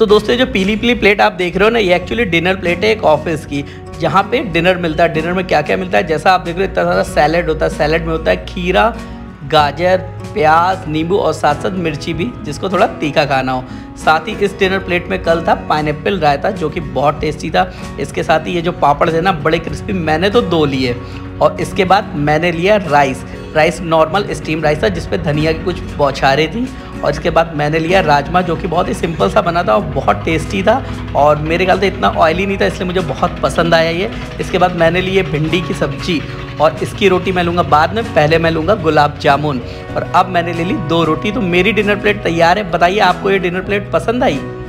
तो दोस्तों जो पीली पीली प्लेट आप देख रहे हो ना, ये एक्चुअली डिनर प्लेट है एक ऑफिस की, जहाँ पे डिनर मिलता है। डिनर में क्या क्या मिलता है, जैसा आप देख रहे हो इतना सारा सैलेड होता है। सैलेड में होता है खीरा, गाजर, प्याज, नींबू और साथ साथ मिर्ची भी, जिसको थोड़ा तीखा खाना हो। साथ ही इस डिनर प्लेट में कल था पाइनएप्पल रायता, जो कि बहुत टेस्टी था। इसके साथ ही ये जो पापड़ है ना, बड़े क्रिस्पी, मैंने तो 2 लिए। और इसके बाद मैंने लिया राइस नॉर्मल स्टीम राइस था, जिसपे धनिया की कुछ बौछारें थी। और इसके बाद मैंने लिया राजमा, जो कि बहुत ही सिंपल सा बना था और बहुत टेस्टी था, और मेरे ख्याल से इतना ऑयली नहीं था, इसलिए मुझे बहुत पसंद आया ये। इसके बाद मैंने लिए भिंडी की सब्जी, और इसकी रोटी मैं लूँगा बाद में, पहले मैं लूँगा गुलाब जामुन। और अब मैंने ले ली 2 रोटी। तो मेरी डिनर प्लेट तैयार है। बताइए आपको ये डिनर प्लेट पसंद आई?